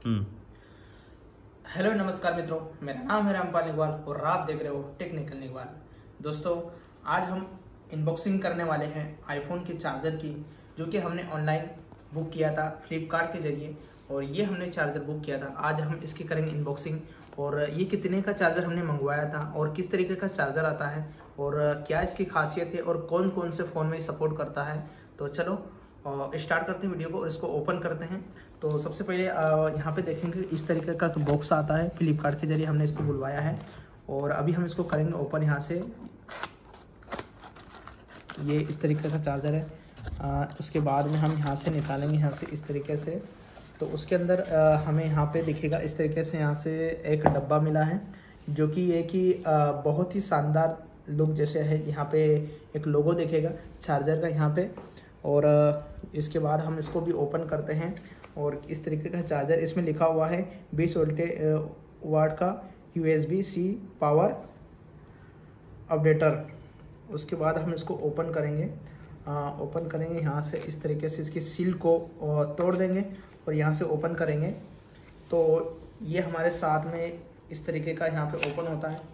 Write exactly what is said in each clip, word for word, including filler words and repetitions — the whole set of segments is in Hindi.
हम्म। हेलो नमस्कार मित्रों, मेरा नाम है रामपाल निगवाल और आप देख रहे हो टेक्निकल निगवाल। दोस्तों, आज हम इनबॉक्सिंग करने वाले हैं आईफोन के चार्जर की, जो कि हमने ऑनलाइन बुक किया था फ्लिपकार्ट के जरिए। और ये हमने चार्जर बुक किया था। आज हम इसकी करेंगे इनबॉक्सिंग, और ये कितने का चार्जर हमने मंगवाया था और किस तरीके का चार्जर आता है और क्या इसकी खासियत है और कौन कौन से फ़ोन में सपोर्ट करता है। तो चलो स्टार्ट करते हैं वीडियो को और इसको ओपन करते हैं। तो सबसे पहले यहाँ पे देखेंगे इस तरीके का तो बॉक्स आता है, फ्लिपकार्ट के जरिए हमने इसको बुलवाया है। और अभी हम इसको करेंगे ओपन। यहाँ से ये इस तरीके का चार्जर है। आ, उसके बाद में हम यहाँ से निकालेंगे, यहाँ से इस तरीके से। तो उसके अंदर आ, हमें यहाँ पे दिखेगा इस तरीके से, यहाँ से एक डब्बा मिला है, जो कि ये कि बहुत ही शानदार लुक जैसे है। यहाँ पे एक लोगो दिखेगा चार्जर का यहाँ पे। और इसके बाद हम इसको भी ओपन करते हैं और इस तरीके का चार्जर, इसमें लिखा हुआ है बीस वोल्टेज वाट का यूएसबी सी पावर अपडेटर। उसके बाद हम इसको ओपन करेंगे। आ, ओपन करेंगे यहाँ से इस तरीके से, इसकी सील को तोड़ देंगे और यहाँ से ओपन करेंगे। तो ये हमारे साथ में इस तरीके का यहाँ पे ओपन होता है।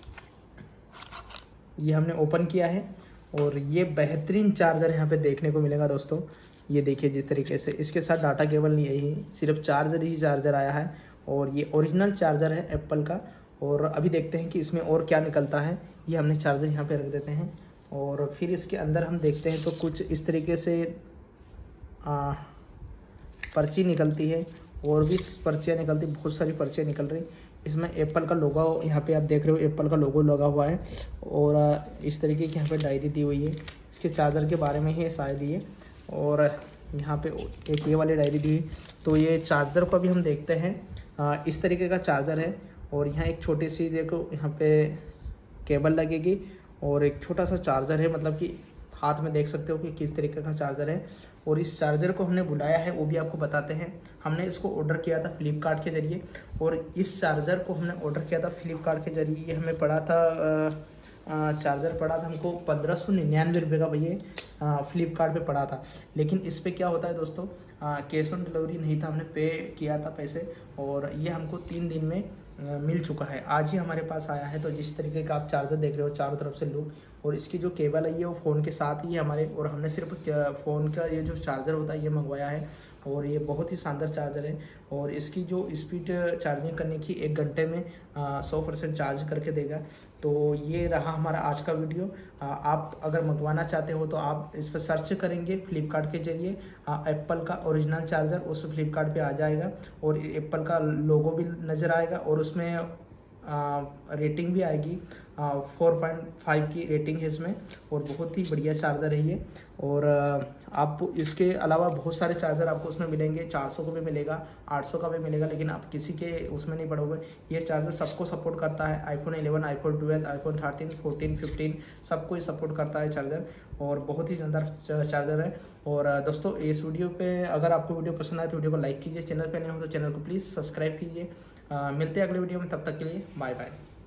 ये हमने ओपन किया है और ये बेहतरीन चार्जर यहाँ पे देखने को मिलेगा दोस्तों। ये देखिए जिस तरीके से, इसके साथ डाटा केबल नहीं आई है, सिर्फ चार्जर ही चार्जर आया है। और ये ओरिजिनल चार्जर है एप्पल का। और अभी देखते हैं कि इसमें और क्या निकलता है। ये हमने चार्जर यहाँ पे रख देते हैं और फिर इसके अंदर हम देखते हैं तो कुछ इस तरीके से आ, पर्ची निकलती है, और भी पर्चियाँ निकलती, बहुत सारी पर्चियाँ निकल रही। इसमें एप्पल का लोगो यहाँ पे आप देख रहे हो, एप्पल का लोगो लगा हुआ है। और इस तरीके की यहाँ पे डायरी दी हुई है, इसके चार्जर के बारे में ही शायद ये। और यहाँ पे एक ये वाली डायरी दी हुई। तो ये चार्जर को अभी हम देखते हैं। इस तरीके का चार्जर है और यहाँ एक छोटी सी देखो यहाँ पे केबल लगेगी और एक छोटा सा चार्जर है, मतलब कि हाथ में देख सकते हो कि किस तरीके का चार्जर है। और इस चार्जर को हमने बुलाया है वो भी आपको बताते हैं। हमने इसको ऑर्डर किया था फ्लिपकार्ट के जरिए, और इस चार्जर को हमने ऑर्डर किया था फ्लिपकार्ट के जरिए। ये हमें पड़ा था आ, आ, चार्जर पड़ा था हमको पंद्रह सौ निन्यानवे रुपये का भैया फ्लिपकार्ट पे पड़ा था। लेकिन इस पर क्या होता है दोस्तों, कैश ऑन डिलीवरी नहीं था, हमने पे किया था पैसे, और ये हमको तीन दिन में मिल चुका है। आज ही हमारे पास आया है। तो जिस तरीके का आप चार्जर देख रहे हो चारों तरफ से लुक, और इसकी जो केबल है ये वो फ़ोन के साथ ही है हमारे। और हमने सिर्फ फ़ोन का ये जो चार्जर होता है ये मंगवाया है, और ये बहुत ही शानदार चार्जर है। और इसकी जो स्पीड चार्जिंग करने की एक घंटे में सौ परसेंट चार्ज करके देगा। तो ये रहा हमारा आज का वीडियो। आ, आप अगर मंगवाना चाहते हो तो आप इस पर सर्च करेंगे फ्लिपकार्ट के जरिए एप्पल का ओरिजिनल चार्जर, उस फ्लिपकार्ट पे आ जाएगा और एप्पल का लोगो भी नज़र आएगा, और उसमें आ, रेटिंग भी आएगी। फोर पॉइंट फाइव की रेटिंग है इसमें, और बहुत ही बढ़िया चार्जर है ये। और आ, आप इसके अलावा बहुत सारे चार्जर आपको उसमें मिलेंगे, चार सौ का भी मिलेगा, आठ सौ का भी मिलेगा, लेकिन आप किसी के उसमें नहीं पड़ोगे। ये चार्जर सबको सपोर्ट करता है, iPhone eleven, iPhone twelve, iPhone thirteen, fourteen, fifteen, सबको ही सपोर्ट करता है चार्जर। और बहुत ही शानदार चार्जर है। और दोस्तों, इस वीडियो पे अगर आपको वीडियो पसंद आए तो वीडियो को लाइक कीजिए, चैनल पे नए हो तो चैनल को प्लीज़ सब्सक्राइब कीजिए। मिलते हैं अगले वीडियो में, तब तक के लिए बाय बाय।